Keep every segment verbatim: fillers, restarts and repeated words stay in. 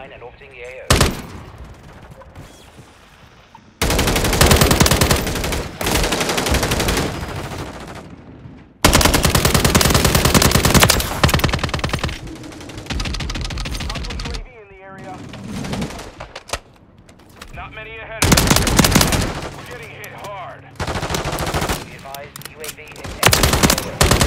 online and orbiting the A O. Not many ahead of us. We're getting hit hard. Be advised, U A V is entering the A O.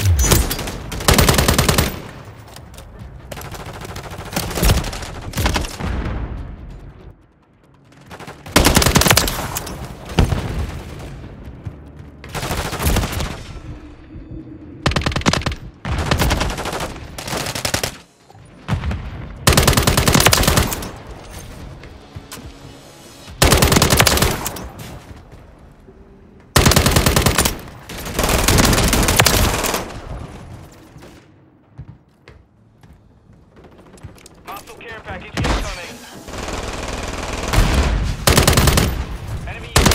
Hostile care package incoming. Enemy U A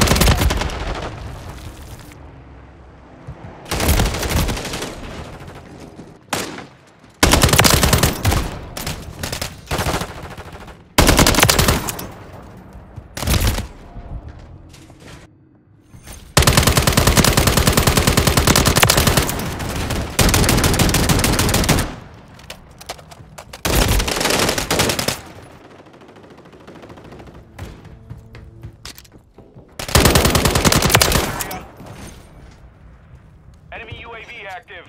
Enemy U A V active.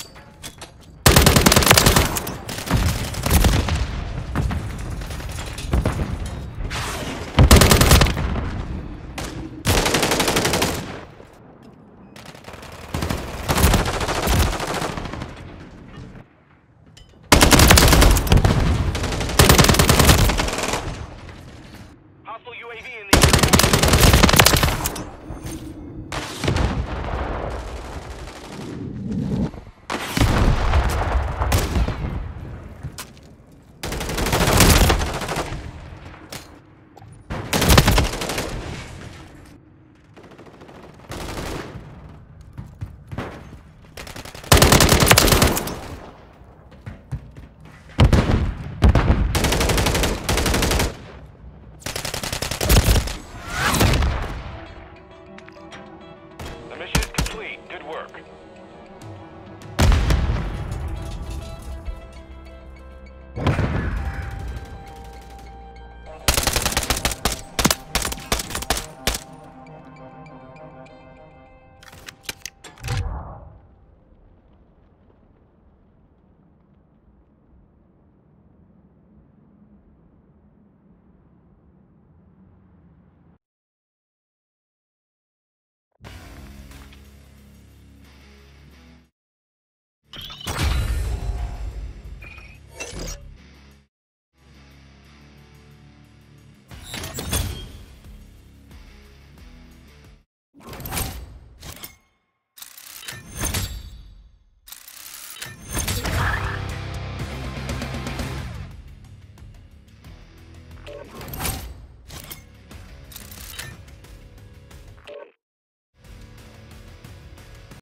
Hostile U A V in the area. The mission is complete. Good work.